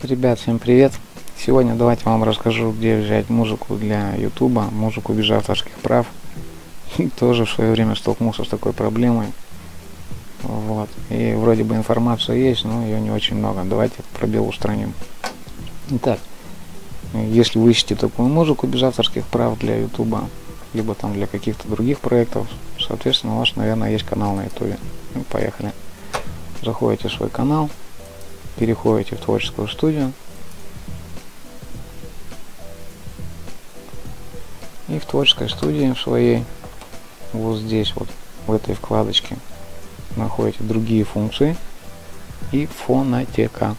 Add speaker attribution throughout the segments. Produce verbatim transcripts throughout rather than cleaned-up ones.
Speaker 1: Ребят, всем привет! Сегодня давайте вам расскажу, где взять музыку для ютуба, музыку без авторских прав. Тоже в свое время столкнулся с такой проблемой. Вот. И вроде бы информация есть, но ее не очень много. Давайте пробел устраним. Итак, если вы ищете такую музыку без авторских прав для ютуба, либо там для каких-то других проектов, соответственно, у вас, наверное, есть канал на ютубе. Ну, поехали. Заходите в свой канал, переходите в творческую студию. И в творческой студии в своей, вот здесь вот, в этой вкладочке, находите другие функции и фонотека.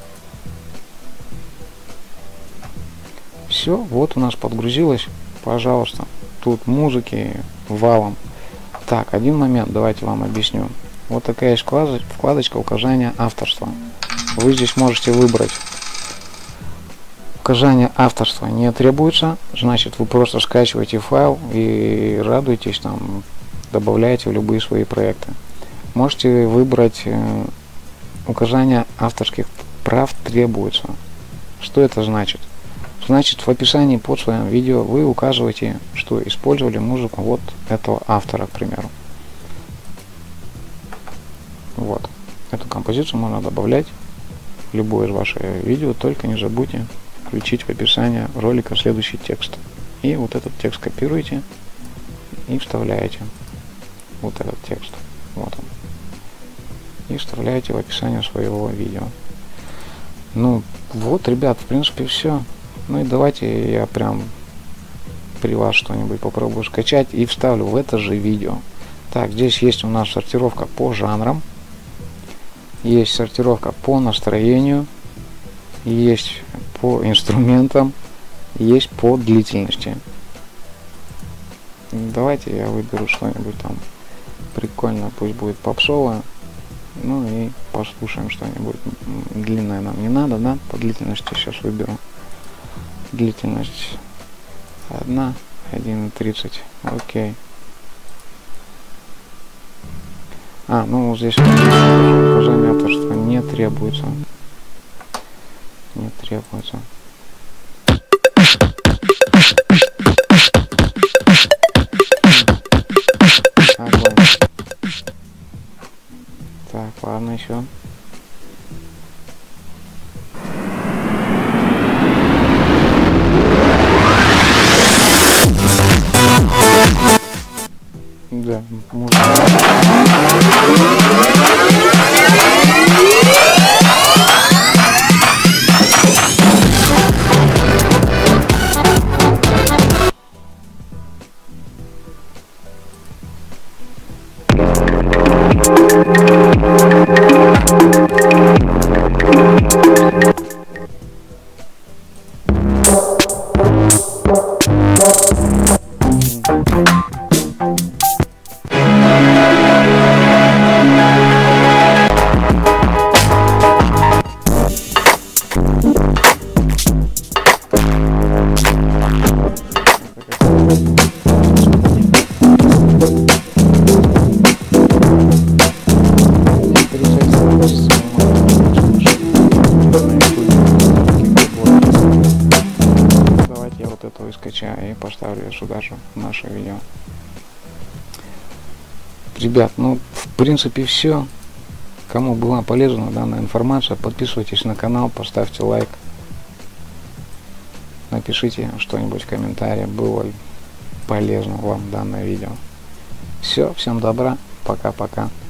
Speaker 1: Все, вот у нас подгрузилось. Пожалуйста, тут музыки валом. Так, один момент, давайте вам объясню. Вот такая есть вкладочка указания авторства. Вы здесь можете выбрать: указание авторства не требуется, значит вы просто скачиваете файл и радуетесь, там добавляете в любые свои проекты. Можете выбрать э, указание авторских прав требуется. Что это значит? Значит, в описании под своим видео вы указываете, что использовали музыку вот этого автора, к примеру. Вот. Эту композицию можно добавлять в любое из ваших видео, только не забудьте включить в описании ролика следующий текст. И вот этот текст копируете и вставляете. Вот этот текст. Вот он. И вставляете в описание своего видео. Ну, вот, ребят, в принципе, все. Ну и давайте я прям при вас что-нибудь попробую скачать и вставлю в это же видео. Так, здесь есть у нас сортировка по жанрам. Есть сортировка по настроению. Есть по инструментам. Есть по длительности. Давайте я выберу что-нибудь там прикольное, пусть будет попсовое. Ну и послушаем что-нибудь. Длинное нам не надо, да? По длительности сейчас выберу. Длительность одна, один тридцать. Окей. А, ну здесь указание авторства не требуется. Не требуется. Огонь. Так, ладно, еще. Да, можно. Давайте я вот этого и скачаю и поставлю сюда же в наше видео. Ребят, ну в принципе все. Кому была полезна данная информация, подписывайтесь на канал, поставьте лайк. Напишите что-нибудь в комментарии, было ли полезно вам данное видео. Все, всем добра, пока-пока.